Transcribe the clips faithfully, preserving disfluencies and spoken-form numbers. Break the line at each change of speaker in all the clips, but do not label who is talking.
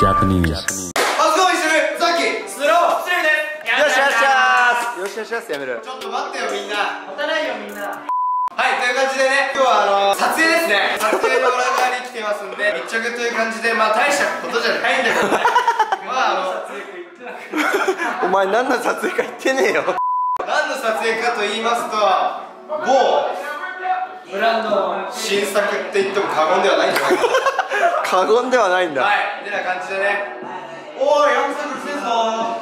Japanese。
あすごいするさっきスロースルーです。
よしよしよしよしよしやめる。
ちょっと待ってよみんな。
持たないよみんな。
はいという感じでね、今日はあの撮影ですね。撮影の裏側に来てますんで密着という感じで、まあ大したことじゃないんだけどね。まああの
お前何の撮影か言ってねえよ。
何の撮影かと言いますと、某
ブランド
新作って言っても過言ではないんじゃないか
過言ではないんだ。
はいてな感じでね、おー約束してんぞ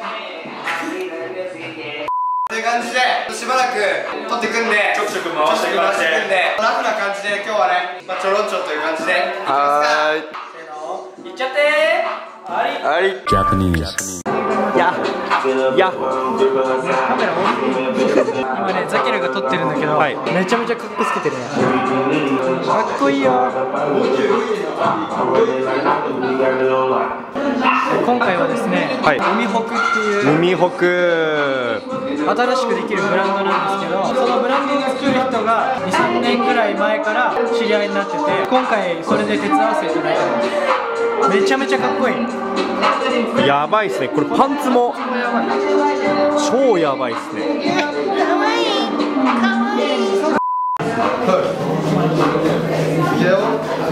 という感じでしばらく撮ってくんで、ちょくちょく回してくんで、ラフな感じで今日はね、まあ、ちょろんちょという感じでいきますか。
はーい。
いっちゃってー。あり
はい。
Japanese。
やや
カメラ今ねザキラが撮ってるんだけど、はい、めちゃめちゃかっこつけてるね。かっこいいよ。今回はですね、
はい、
海北っていう
海北
新しくできるブランドなんですけど、そのブランドを作る人がにさんねんぐらい前から知り合いになってて、今回それで手伝わせていただいたんです。めちゃめちゃかっこいい。
やばいっすね。これパンツも超やばいっすね。
かわいいかわいい。
いやよ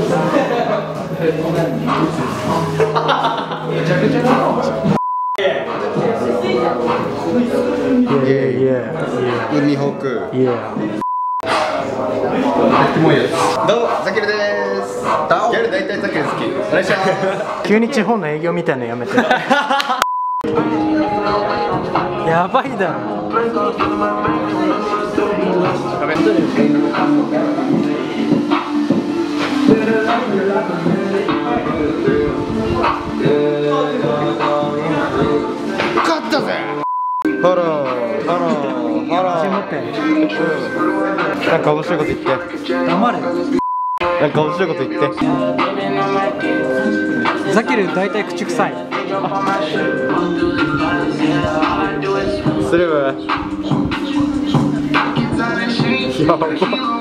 めちゃくちゃだろ。海北どうもザキルです。ギャル大体ザキル好き。お願いします。
急に地方の営業みたいなのやめて。やばいだろ。
勝ったぜ。
ハローハローハロ
自信持って
ー。なんか面白いこと言って。
黙れ。
なんか面白いこと言って。
ザキル大体口臭い。
スルー。やば。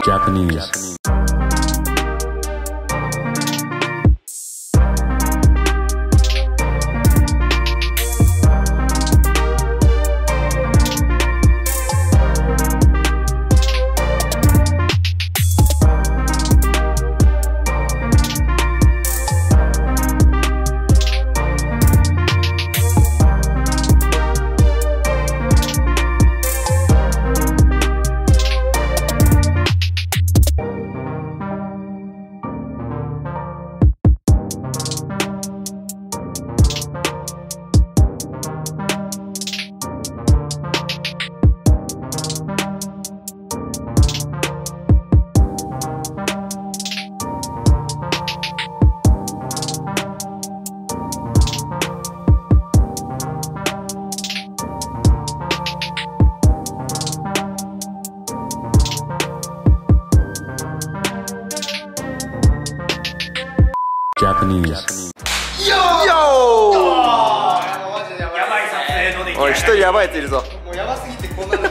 Japanese。Japanese。
よー。
やばい撮影の出来。
おい一人やばいやついるぞ。
もうやばすぎてこんなの。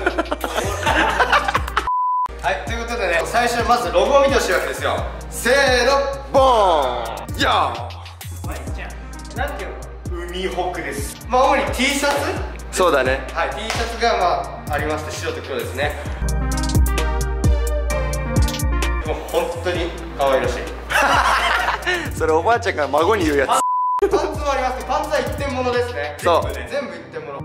はいということでね、最初まずロゴを見てほしいわけですよ。せーの
ボーン。や
なんていうの？
海北です。まあ主に T シャツ。
そうだね。
はい T シャツがまあありまして、白と黒ですね。もう本当に可愛らしい。
それおばあちゃんが孫に言うやつ。
パンツもあります。パンツは一点物ですね。
そう
全部ね、全部一点物。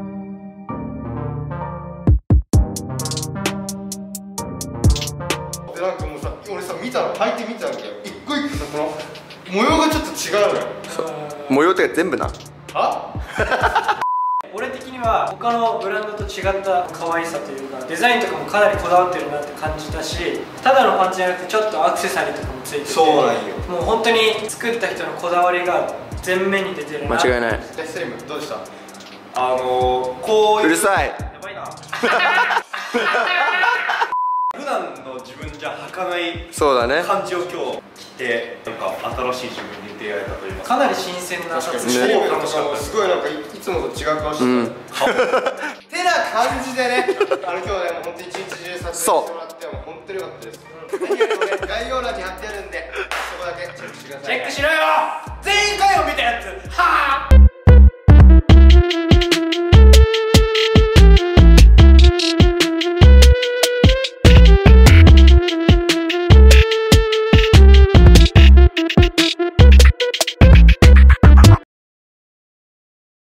でなんかもうさ、俺さ見たの履いてみたんだけど、一個一個さこの模様がちょっと違うのよ。
模様とか全部な。
あ？
俺的には他のブランドと違った可愛さというか、デザインとかもかなりこだわってるなって感じたし、ただのパンツじゃなくてちょっとアクセサリーとかもついてて、
そうなんよ。
もう本当に作った人のこだわりが前面に出てるな。
間違いない。
えスリムどうでした？
あのー、こういう
うるさい。
やばいな。
普段の自分じゃ履かない
そうだね。
感じを今日着て、なんか新しい自分に出会えたというか、
かなり新鮮なシャツ。
スリムとかもすごいなんかいつもと違う顔してた。
うん。
てな感じでね、あの今日はね、本当に一日中撮影してもらっても本当に良かったです。何よりもね、概要欄に貼ってあるんで、そこだけチェックしてください。
チェックしろよ。全員回を見たやつ。は